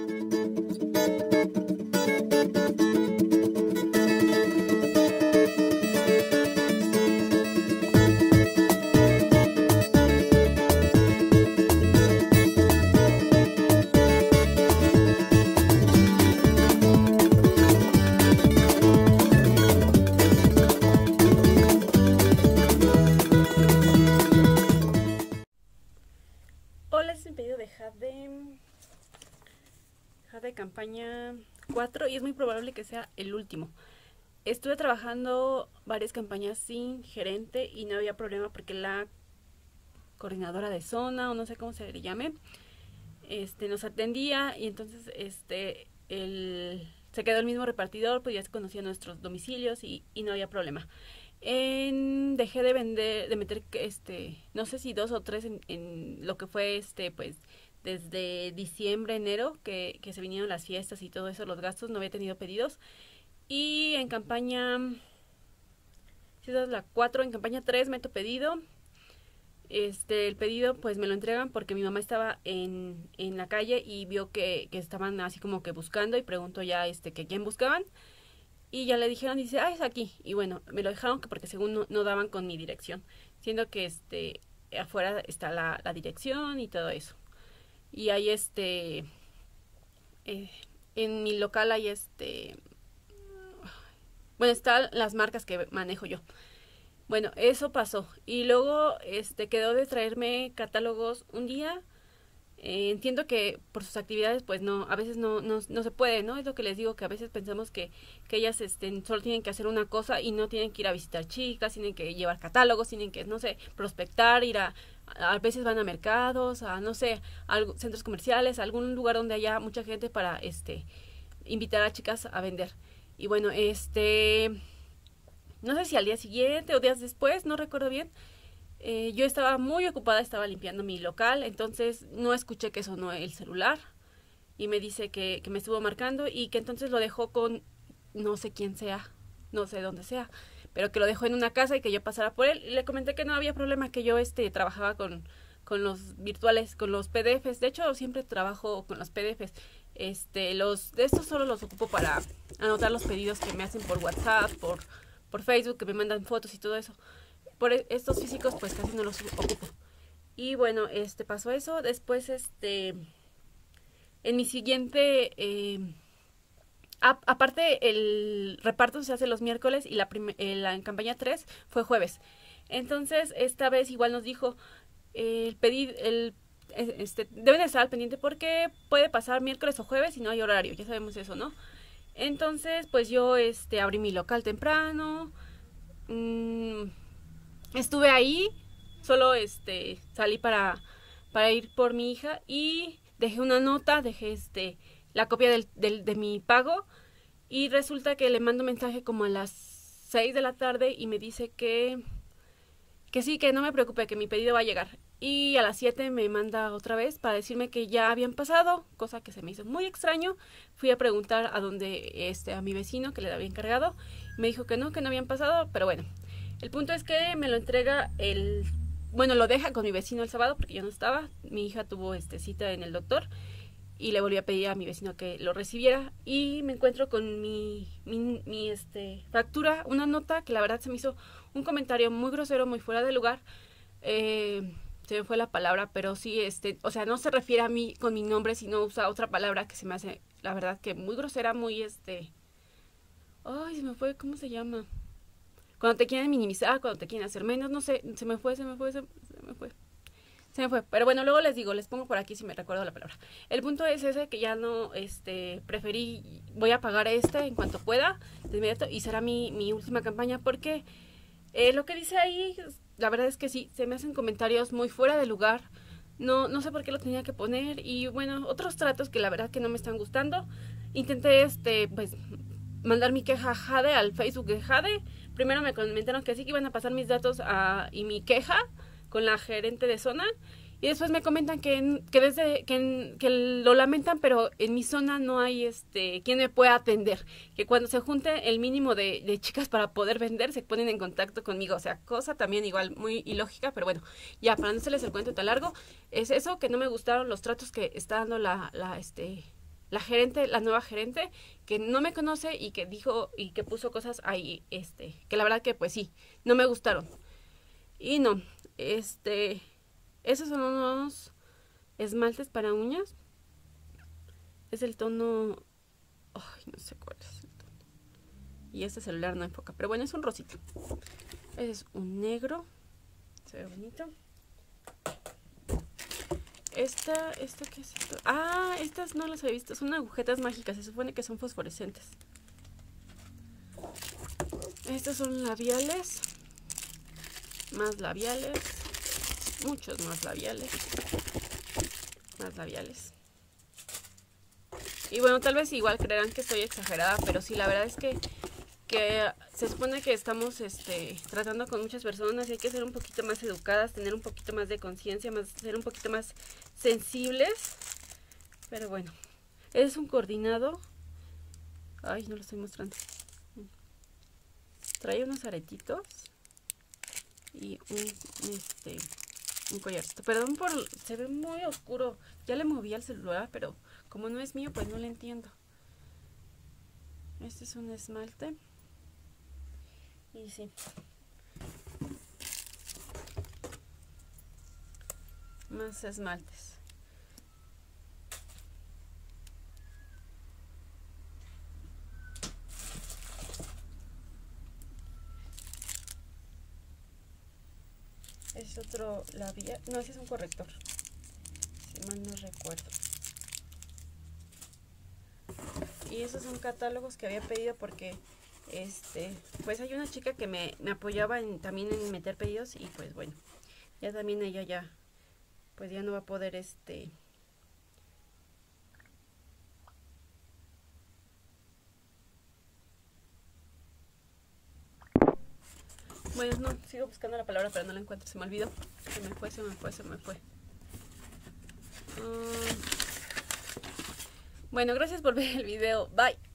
Hola, este es mi pedido de Jade campaña 4 y es muy probable que sea el último. Estuve trabajando varias campañas sin gerente y no había problema porque la coordinadora de zona, o no sé cómo se le llame, nos atendía, y entonces se quedó el mismo repartidor, pues ya se conocía nuestros domicilios y no había problema. Dejé de meter no sé si 2 o 3 en lo que fue pues desde diciembre, enero, que se vinieron las fiestas y todo eso, los gastos, no había tenido pedidos. Y en campaña, si esa es la 4, en campaña 3 meto pedido. El pedido pues me lo entregan porque mi mamá estaba en la calle y vio que estaban así como que buscando, y preguntó ya que quién buscaban. Y ya le dijeron, dice, es aquí. Y bueno, me lo dejaron porque según no daban con mi dirección, siendo que afuera está la dirección y todo eso. Y ahí en mi local hay bueno, están las marcas que manejo yo. Bueno, eso pasó. Y luego quedó de traerme catálogos un día. Entiendo que por sus actividades pues no, a veces no se puede, ¿no? Es lo que les digo, que a veces pensamos que ellas solo tienen que hacer una cosa y no tienen que ir a visitar chicas, tienen que llevar catálogos, tienen que, no sé, prospectar, ir a veces van a mercados, a no sé, a centros comerciales, a algún lugar donde haya mucha gente para invitar a chicas a vender. Y bueno, no sé si al día siguiente o días después, no recuerdo bien, yo estaba muy ocupada, estaba limpiando mi local, entonces no escuché que sonó el celular y me dice que me estuvo marcando y que entonces lo dejó con no sé quién sea, no sé dónde sea, pero que lo dejó en una casa y que yo pasara por él. Y le comenté que no había problema, que yo trabajaba con los virtuales, con los PDFs. De hecho, siempre trabajo con los PDFs. De estos solo los ocupo para anotar los pedidos que me hacen por WhatsApp, por Facebook, que me mandan fotos y todo eso. Por estos físicos pues casi no los ocupo. Y bueno, pasó eso. Después en mi siguiente aparte el reparto se hace los miércoles y la en campaña 3 fue jueves. Entonces esta vez igual nos dijo deben de estar al pendiente porque puede pasar miércoles o jueves y no hay horario, ya sabemos eso, ¿no? Entonces pues yo abrí mi local temprano. Estuve ahí, solo salí para ir por mi hija y dejé una nota, dejé la copia de mi pago, y resulta que le mando mensaje como a las 6 de la tarde y me dice que sí, que no me preocupe, que mi pedido va a llegar. Y a las 7 me manda otra vez para decirme que ya habían pasado, cosa que se me hizo muy extraño. Fui a preguntar a donde a mi vecino que le había encargado, me dijo que no habían pasado, pero bueno. El punto es que me lo entrega bueno, lo deja con mi vecino el sábado porque yo no estaba. Mi hija tuvo cita en el doctor y le volví a pedir a mi vecino que lo recibiera, y me encuentro con mi factura, una nota que la verdad se me hizo un comentario muy grosero, muy fuera de lugar. Se me fue la palabra, pero sí, o sea, no se refiere a mí con mi nombre, sino usa otra palabra que se me hace, la verdad, que muy grosera, muy ay, se me fue, ¿cómo se llama? Cuando te quieren minimizar, cuando te quieren hacer menos, no sé, se me fue. Pero bueno, luego les digo, les pongo por aquí si me recuerdo la palabra. El punto es ese, que ya no, voy a pagar en cuanto pueda, de inmediato, y será mi última campaña, porque lo que dice ahí, la verdad es que sí, se me hacen comentarios muy fuera de lugar. No sé por qué lo tenía que poner, y bueno, otros tratos que la verdad que no me están gustando. Intenté, pues, mandar mi queja a Jade, al Facebook de Jade. Primero me comentaron que sí, que iban a pasar mis datos y mi queja con la gerente de zona, y después me comentan que lo lamentan, pero en mi zona no hay quien me pueda atender, que cuando se junte el mínimo de chicas para poder vender se ponen en contacto conmigo. O sea, cosa también igual muy ilógica, pero bueno, ya para no hacerles el cuento tan largo, es eso, que no me gustaron los tratos que está dando la la gerente, la nueva gerente, que no me conoce y que dijo y que puso cosas ahí, que la verdad que pues sí, no me gustaron. Y no, esos son unos esmaltes para uñas. Es el tono, ay, no sé cuál es el tono. Y este celular no enfoca, pero bueno, es un rosito. Es un negro, se ve bonito. Esta, ¿qué es esto? Ah, estas no las he visto, son agujetas mágicas, se supone que son fosforescentes. Estos son labiales, más labiales, muchos más labiales, Y bueno, tal vez igual creerán que estoy exagerada, pero sí, la verdad es que se supone que estamos tratando con muchas personas y hay que ser un poquito más educadas, tener un poquito más de conciencia, ser un poquito más sensibles. Pero bueno, es un coordinado. Ay, no lo estoy mostrando. Trae unos aretitos y un collarcito. Perdón por... se ve muy oscuro. Ya le moví al celular, pero como no es mío, pues no le entiendo. Este es un esmalte. Y sí. Más esmaltes. Es otro labial. No, ese es un corrector. Si mal no recuerdo. Y esos son catálogos que había pedido porque pues hay una chica que me apoyaba también en meter pedidos y pues bueno, ya también ella ya pues ya no va a poder bueno, no, sigo buscando la palabra pero no la encuentro, se me olvidó, se me fue. Bueno, gracias por ver el video, bye.